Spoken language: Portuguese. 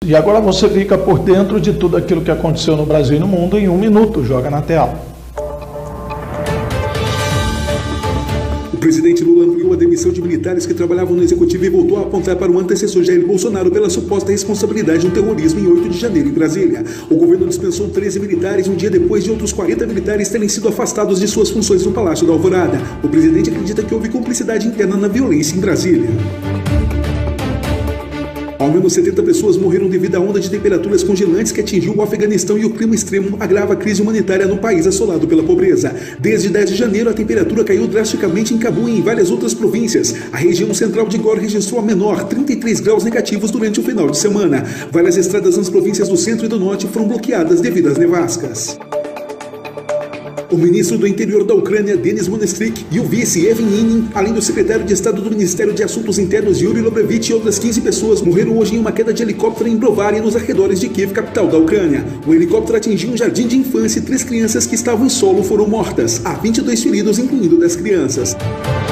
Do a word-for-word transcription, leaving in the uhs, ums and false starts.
E agora você fica por dentro de tudo aquilo que aconteceu no Brasil e no mundo em um minuto. Joga na tela. O presidente Lula ampliou a demissão de militares que trabalhavam no executivo e voltou a apontar para o antecessor Jair Bolsonaro pela suposta responsabilidade no terrorismo em oito de janeiro em Brasília. O governo dispensou treze militares um dia depois de outros quarenta militares terem sido afastados de suas funções no Palácio da Alvorada. O presidente acredita que houve cumplicidade interna na violência em Brasília. Ao menos setenta pessoas morreram devido à onda de temperaturas congelantes que atingiu o Afeganistão, e o clima extremo agrava a crise humanitária no país assolado pela pobreza. Desde dez de janeiro, a temperatura caiu drasticamente em Cabul e em várias outras províncias. A região central de Ghor registrou a menor, trinta e três graus negativos durante o final de semana. Várias estradas nas províncias do centro e do norte foram bloqueadas devido às nevascas. O ministro do Interior da Ucrânia, Denis Monestrik, e o vice, Evin Inin, além do secretário de Estado do Ministério de Assuntos Internos, Yuri Lobrevich, e outras quinze pessoas morreram hoje em uma queda de helicóptero em Brovary, nos arredores de Kiev, capital da Ucrânia. O helicóptero atingiu um jardim de infância e três crianças que estavam em solo foram mortas. Há vinte e dois feridos, incluindo dez crianças.